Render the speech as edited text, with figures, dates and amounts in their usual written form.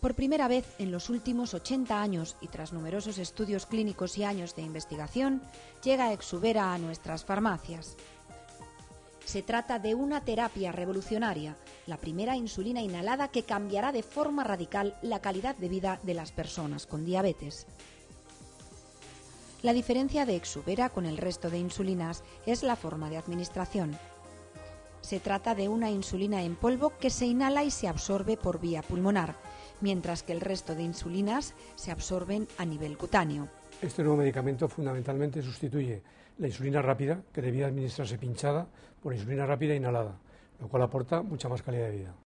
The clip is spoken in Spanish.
Por primera vez en los últimos 80 años y tras numerosos estudios clínicos y años de investigación, llega Exubera a nuestras farmacias. Se trata de una terapia revolucionaria, la primera insulina inhalada que cambiará de forma radical la calidad de vida de las personas con diabetes. La diferencia de Exubera con el resto de insulinas es la forma de administración. Se trata de una insulina en polvo que se inhala y se absorbe por vía pulmonar, mientras que el resto de insulinas se absorben a nivel cutáneo. Este nuevo medicamento fundamentalmente sustituye la insulina rápida, que debía administrarse pinchada, por insulina rápida inhalada, lo cual aporta mucha más calidad de vida.